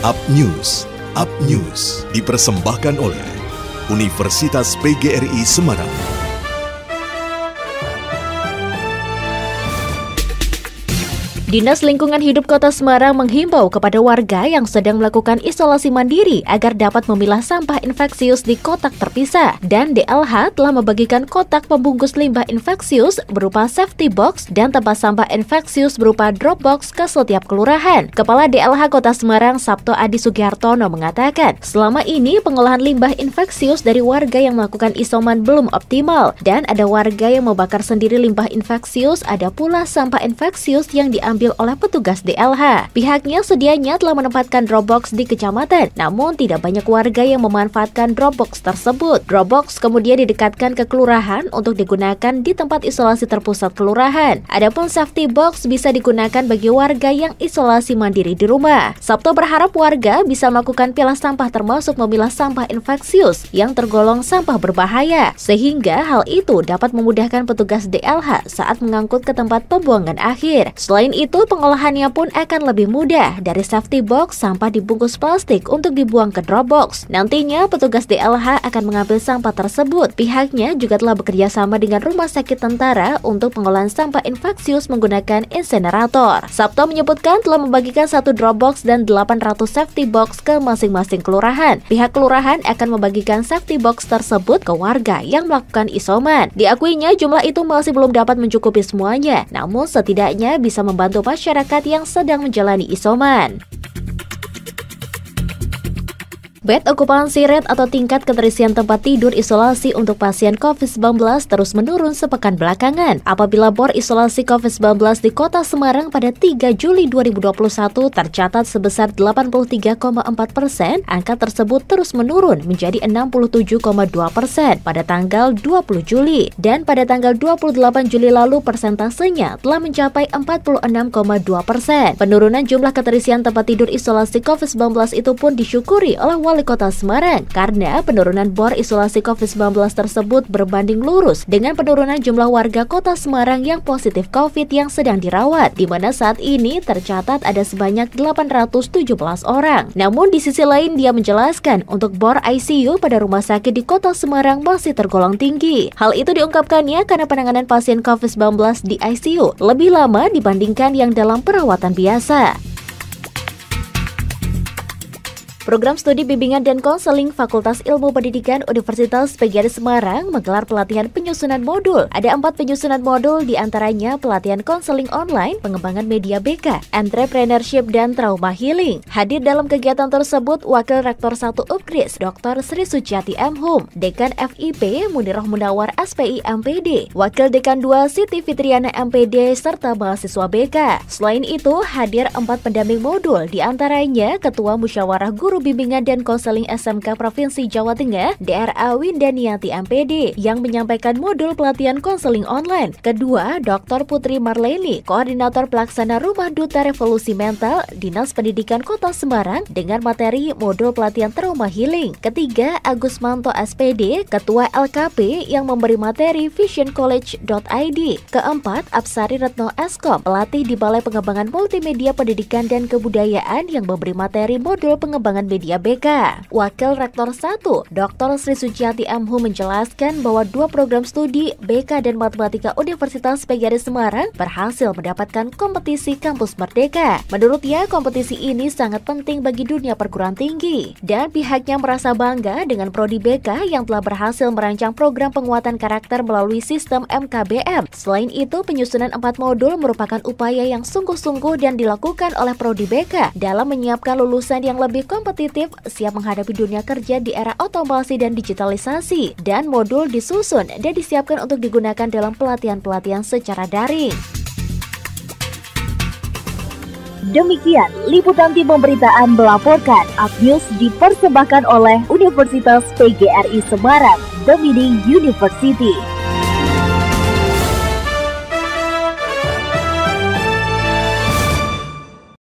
Up News. Up News dipersembahkan oleh Universitas PGRI Semarang. Dinas Lingkungan Hidup Kota Semarang menghimbau kepada warga yang sedang melakukan isolasi mandiri agar dapat memilah sampah infeksius di kotak terpisah. Dan DLH telah membagikan kotak pembungkus limbah infeksius berupa safety box dan tempat sampah infeksius berupa drop box ke setiap kelurahan. Kepala DLH Kota Semarang Sabto Adi Sugihartono mengatakan, selama ini pengolahan limbah infeksius dari warga yang melakukan isoman belum optimal dan ada warga yang membakar sendiri limbah infeksius, ada pula sampah infeksius yang diambil oleh petugas DLH. Pihaknya sedianya telah menempatkan Dropbox di kecamatan, namun tidak banyak warga yang memanfaatkan Dropbox tersebut. Dropbox kemudian didekatkan ke kelurahan untuk digunakan di tempat isolasi terpusat kelurahan. Adapun safety box bisa digunakan bagi warga yang isolasi mandiri di rumah. Sabto berharap warga bisa melakukan pilah sampah termasuk memilah sampah infeksius yang tergolong sampah berbahaya, sehingga hal itu dapat memudahkan petugas DLH saat mengangkut ke tempat pembuangan akhir. Selain itu, pengolahannya pun akan lebih mudah. Dari safety box, sampah dibungkus plastik untuk dibuang ke Dropbox. Nantinya, petugas DLH akan mengambil sampah tersebut. Pihaknya juga telah bekerja sama dengan Rumah Sakit Tentara untuk pengolahan sampah infeksius menggunakan insenerator. Sabto menyebutkan telah membagikan 1 Dropbox dan 800 safety box ke masing-masing kelurahan. Pihak kelurahan akan membagikan safety box tersebut ke warga yang melakukan isoman. Diakuinya jumlah itu masih belum dapat mencukupi semuanya, namun setidaknya bisa membantu masyarakat yang sedang menjalani isoman. Bed occupancy rate atau tingkat keterisian tempat tidur isolasi untuk pasien COVID-19 terus menurun sepekan belakangan. Apabila bor isolasi COVID-19 di Kota Semarang pada 3 Juli 2021 tercatat sebesar 83,4%, angka tersebut terus menurun menjadi 67,2% pada tanggal 20 Juli. Dan pada tanggal 28 Juli lalu persentasenya telah mencapai 46,2%. Penurunan jumlah keterisian tempat tidur isolasi COVID-19 itu pun disyukuri oleh Wali Kota Semarang karena penurunan bor isolasi COVID-19 tersebut berbanding lurus dengan penurunan jumlah warga Kota Semarang yang positif COVID yang sedang dirawat, di mana saat ini tercatat ada sebanyak 817 orang. Namun di sisi lain dia menjelaskan untuk bor ICU pada rumah sakit di Kota Semarang masih tergolong tinggi. Hal itu diungkapkannya karena penanganan pasien COVID-19 di ICU lebih lama dibandingkan yang dalam perawatan biasa. Program Studi Bimbingan dan Konseling Fakultas Ilmu Pendidikan Universitas PGRI Semarang menggelar pelatihan penyusunan modul. Ada 4 penyusunan modul, diantaranya pelatihan konseling online, pengembangan media BK, entrepreneurship, dan trauma healing. Hadir dalam kegiatan tersebut Wakil Rektor 1 UPGRIS, Dr. Sri Suciati M. Hum, Dekan FIP Munirah Munawar SPI MPD, Wakil Dekan 2 Siti Fitriana MPD, serta mahasiswa BK. Selain itu, hadir 4 pendamping modul, diantaranya Ketua Musyawarah Guru Bimbingan dan Konseling SMK Provinsi Jawa Tengah, DRA Windaniati MPD, yang menyampaikan modul pelatihan konseling online. Kedua, Dr. Putri Marleni, Koordinator Pelaksana Rumah Duta Revolusi Mental, Dinas Pendidikan Kota Semarang, dengan materi modul pelatihan trauma healing. Ketiga, Agus Manto SPD, Ketua LKP, yang memberi materi visioncollege.id. Keempat, Apsari Retno Eskom, pelatih di Balai Pengembangan Multimedia Pendidikan dan Kebudayaan, yang memberi materi modul pengembangan media BK. Wakil Rektor 1, Dr. Sri Suciati M. Hum menjelaskan bahwa 2 program studi BK dan Matematika Universitas PGRI Semarang berhasil mendapatkan kompetisi Kampus Merdeka. Menurutnya, kompetisi ini sangat penting bagi dunia perguruan tinggi dan pihaknya merasa bangga dengan prodi BK yang telah berhasil merancang program penguatan karakter melalui sistem MKBM. Selain itu, penyusunan 4 modul merupakan upaya yang sungguh-sungguh dan dilakukan oleh prodi BK dalam menyiapkan lulusan yang lebih kompetitif, siap menghadapi dunia kerja di era otomasi dan digitalisasi, dan modul disusun dan disiapkan untuk digunakan dalam pelatihan-pelatihan secara daring. Demikian liputan tim pemberitaan melaporkan. Up News dipersembahkan oleh Universitas PGRI Semarang, The Meaning University.